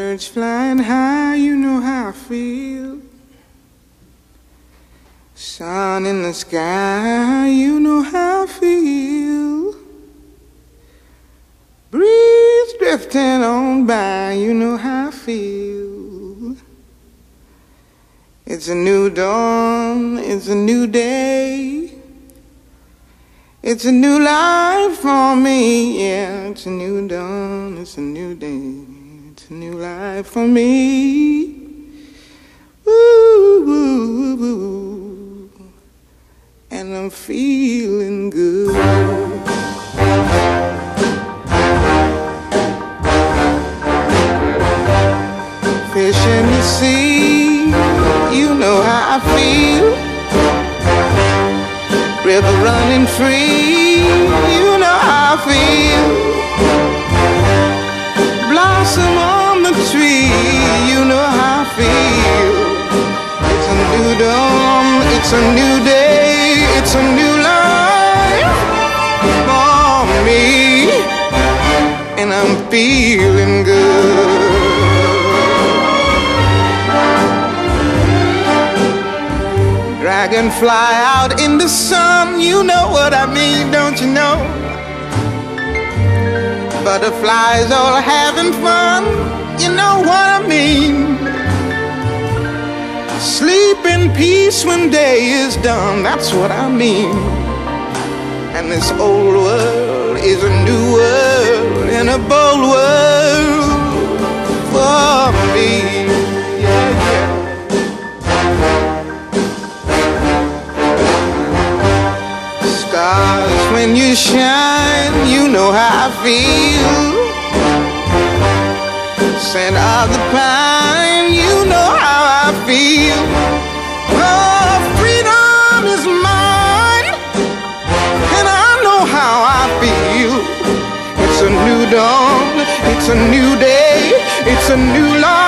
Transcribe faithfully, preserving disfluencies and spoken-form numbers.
Birds flying high, you know how I feel. Sun in the sky, you know how I feel. Breeze drifting on by, you know how I feel. It's a new dawn, it's a new day. It's a new life for me, yeah. It's a new dawn, it's a new day. It's a new life for me. Woo, woo, woo. And I'm feeling good. Fish in the sea, you know how I feel. River running free, you know how I feel. Blossom on the tree, you know how I feel. It's a new dawn, it's a new day, it's a new life for me. And I'm feeling good. Dragonfly out in the sun, you know what I mean, don't you know? Butterflies all having fun, you know what I mean. Sleep in peace when day is done, that's what I mean. And this old world is a new world and a bold world for me. Yeah, yeah. Stars, when you shine, you know how I feel. Scent of the pine, you know how I feel. Oh, freedom is mine, and I know how I feel. It's a new dawn, it's a new day, it's a new life.